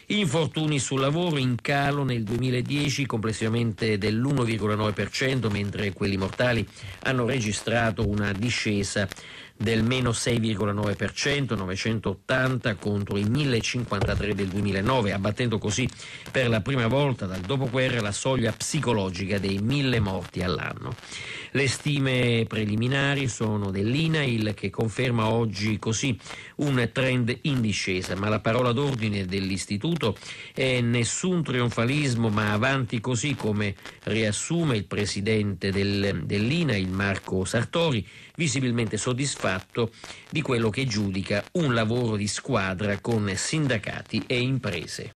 Infortuni sul lavoro in calo nel 2010 complessivamente dell'1,9%, mentre quelli mortali hanno registrato una discesa del meno 6,9%, 980 contro i 1053 del 2009, abbattendo così per la prima volta dal dopoguerra la soglia psicologica dei 1000 morti all'anno. Le stime preliminari sono dell'INAIL, che conferma oggi così un trend in discesa, ma la parola d'ordine dell'istituto è nessun trionfalismo, ma avanti così, come riassume il presidente dell'INAIL, Marco Sartori, visibilmente soddisfatto di quello che giudica un lavoro di squadra con sindacati e imprese.